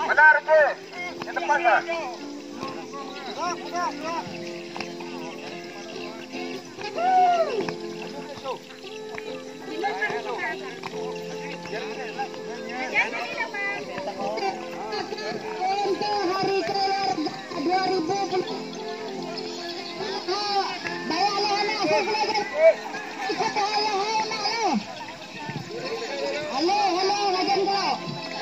Benar je. Di depan lah. Untuk hari keluar 2000. Bayarlah anak saya. Halo, rajan kau.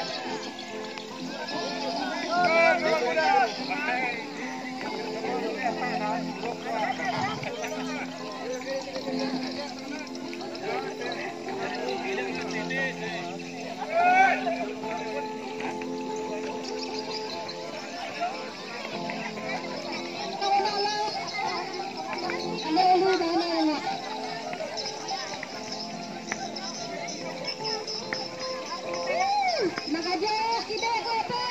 Nakajak kita ke apa?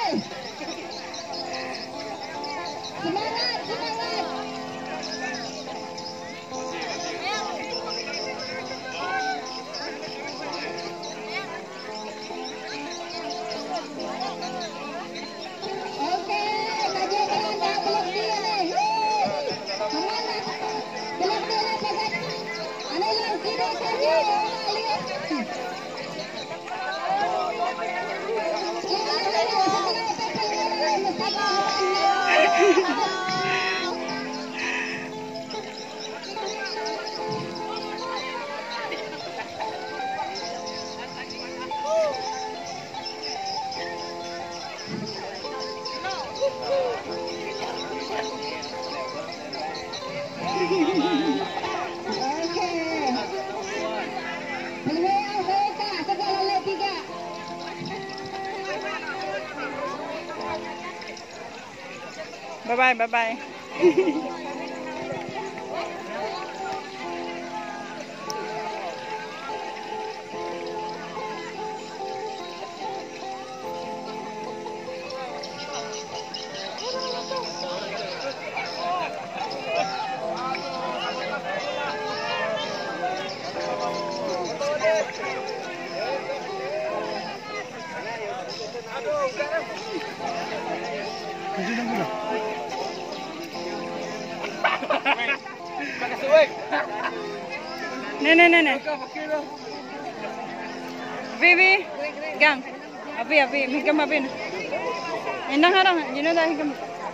Semangat, semangat. Okey, kaji kawan dah belum dia ni. Semangat. Belum dia nak pasal. Ada yang tidak saja lihat. Bye bye, bye bye. Nenek. Vivi, gang. Abi, hingga mabin. Endang harang, jino dah hingga.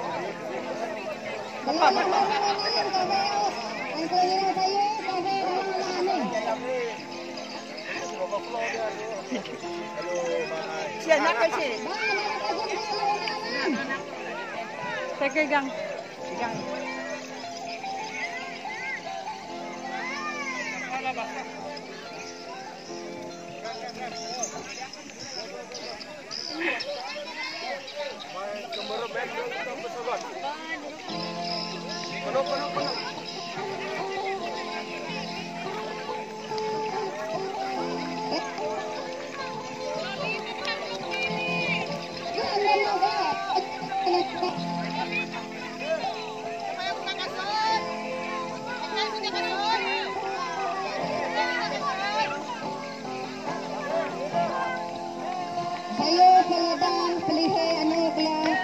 Siapa nak sih? Saya gang. Saya keladang pelihara anak kelas.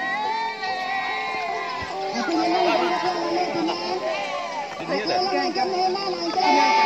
Aku nak tunang. Aku nak tunang.